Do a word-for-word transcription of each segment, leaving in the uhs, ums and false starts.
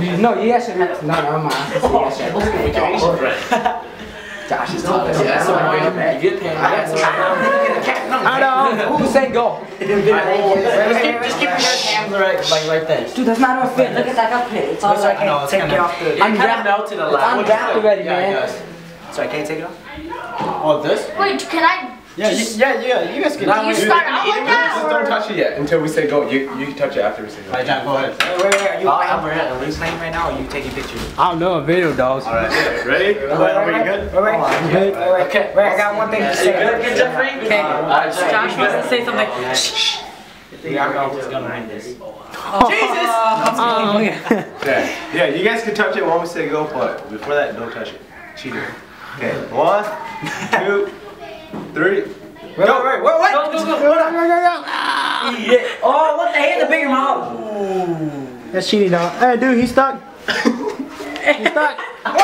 No, you guys should. No, no, I'm not. You guys should. Josh is tough. Yeah, that's what you get paid. I know. Who say go? Just keep, just keep your hands right, like like this. Dude, that's not a fit. Look at that cupcake. It's all like, I can't take it off the. I'm wrapped melted a lot. I'm wrapped already, man. So I can't take it off. Oh, this? Wait, can I? Yeah, you, yeah, yeah. You guys can. Do you start out like that? Just don't touch it yet until we say go. You you can touch it after we say go. Alright, John, go ahead. Wait, wait, wait. Are you I'm at the loose lane right now, or are you taking pictures? I don't know, a video, dogs. Alright, ready? Wait, are we good? Wait, wait, I'm good. Okay, wait, I got one thing to say. Good, Jeffrey. Okay. Josh wants to say something. Shh. Yeah, I'm just gonna mind this. Oh. Jesus! Oh, okay. Okay. Yeah, you guys can touch it when we say go, but before that, don't touch it. Cheater. Okay, one, two, three. Wait, go. wait, wait, wait, wait. Go, go, go. Go, go, go, go. Yeah. Oh, what the hell? The bigger mouth. Ooh. That's cheating, dog. Hey, dude, he's stuck. He's stuck.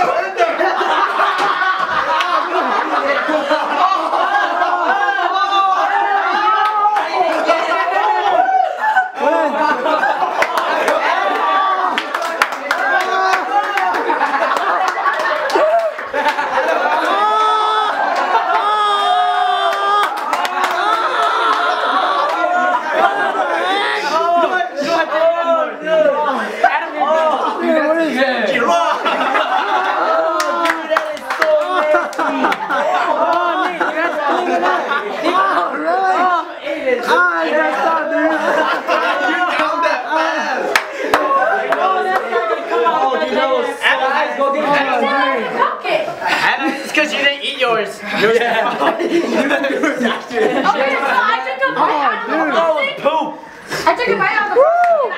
It's because you didn't eat yours. Yours Yeah. Okay, so I took a bite out of the Oh, poop. I took a bite out of the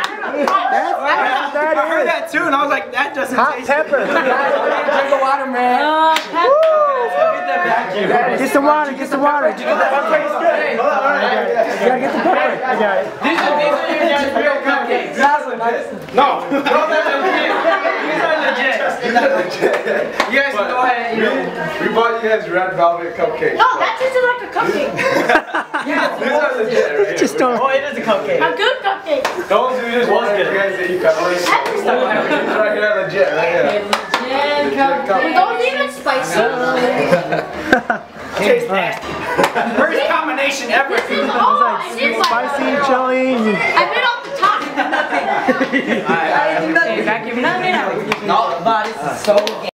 I heard that too, and I was like, that doesn't Hot taste pepper. good. Drink of water, man. Get some water, get some water. You get that pepper? It's good. You gotta get the pepper. I got it. These are, these are your guys' real cupcakes. No. No, they're legit. These are legit. You guys can go ahead and eat them. We bought you guys red velvet cupcakes. No, that tasted like a cupcake. Yeah, These are legit right here. Just don't. oh, it is a cupcake. A good cupcake. Those who just want you guys to eat cupcakes. These right here, legit, right here. Legit cupcake. Don't even spicy. Tastes nasty. Worst combination ever. This is all I did like. Spicy, chili. I bit off the top. Alright, alright. Nothing. No, but it's so